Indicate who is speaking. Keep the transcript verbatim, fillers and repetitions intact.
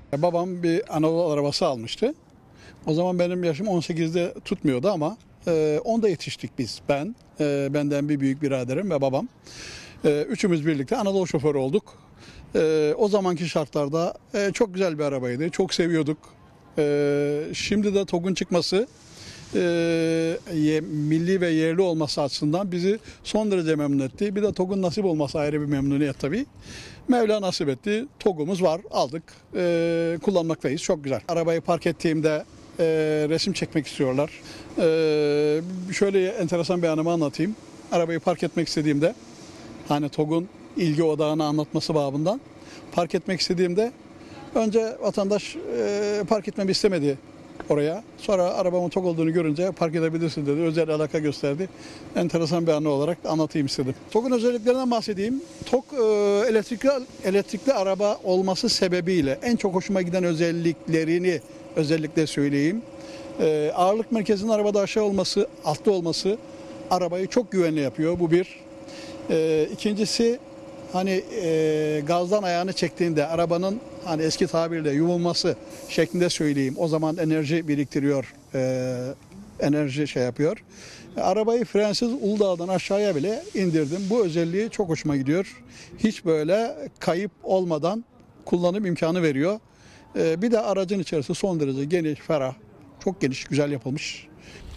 Speaker 1: Babam bir Anadolu arabası almıştı. O zaman benim yaşım on sekizde tutmuyordu ama e, onda yetiştik biz. Ben, e, benden bir büyük biraderim ve babam. E, üçümüz birlikte Anadolu şoförü olduk. E, o zamanki şartlarda e, çok güzel bir arabaydı. Çok seviyorduk. E, şimdi de TOGG'un çıkması, e, ye, milli ve yerli olması açısından bizi son derece memnun etti. Bir de TOGG'un nasip olması ayrı bir memnuniyet tabii. Mevla nasip etti. TOGG'umuz var. Aldık. E, kullanmaktayız. Çok güzel. Arabayı park ettiğimde e, resim çekmek istiyorlar. E, şöyle enteresan bir anımı anlatayım. Arabayı park etmek istediğimde, hani TOGG'un ilgi odağını anlatması babından park etmek istediğimde önce vatandaş e, park etmemi istemedi oraya. Sonra arabamın TOGG olduğunu görünce park edebilirsin dedi. Özel alaka gösterdi. Enteresan bir anı olarak anlatayım istedim. TOGG'un özelliklerinden bahsedeyim. TOGG e, elektrikli, elektrikli araba olması sebebiyle en çok hoşuma giden özelliklerini özellikle söyleyeyim. E, ağırlık merkezinin arabada aşağı olması, altta olması arabayı çok güvenli yapıyor. Bu bir. E, ikincisi hani e, gazdan ayağını çektiğinde arabanın hani eski tabirle yumulması şeklinde söyleyeyim. O zaman enerji biriktiriyor, e, enerji şey yapıyor. E, arabayı frensiz Uludağ'dan aşağıya bile indirdim. Bu özelliği çok hoşuma gidiyor. Hiç böyle kayıp olmadan kullanım imkanı veriyor. E, bir de aracın içerisi son derece geniş, ferah, çok geniş, güzel yapılmış.